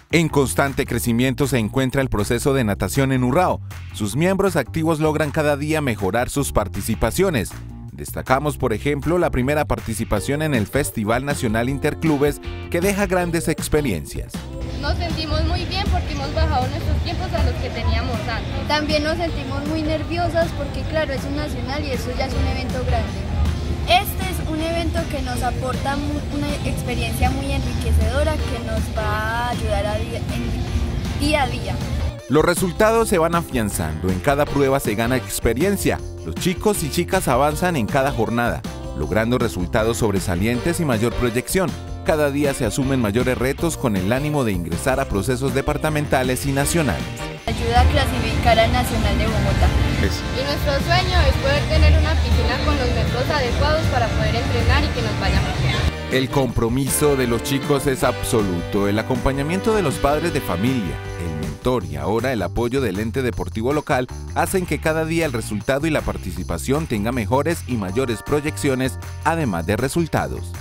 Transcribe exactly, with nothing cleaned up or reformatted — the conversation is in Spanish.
En constante crecimiento se encuentra el proceso de natación en Urrao. Sus miembros activos logran cada día mejorar sus participaciones. Destacamos, por ejemplo, la primera participación en el Festival Nacional Interclubes, que deja grandes experiencias. Nos sentimos muy bien porque hemos bajado nuestros tiempos a los que teníamos antes. También nos sentimos muy nerviosas porque, claro, es un nacional y eso ya es un evento grande. Este es un evento que nos aporta una experiencia muy enriquecedora que nos va a ayudar a día, en, día a día. Los resultados se van afianzando, en cada prueba se gana experiencia. Los chicos y chicas avanzan en cada jornada, logrando resultados sobresalientes y mayor proyección. Cada día se asumen mayores retos con el ánimo de ingresar a procesos departamentales y nacionales. Ayuda a clasificar al Nacional de Bogotá. Y nuestro sueño es poder tener una piscina con los metros adecuados para poder entrenar y que nos vaya mejor. El compromiso de los chicos es absoluto, el acompañamiento de los padres de familia, el mentor y ahora el apoyo del ente deportivo local hacen que cada día el resultado y la participación tenga mejores y mayores proyecciones, además de resultados.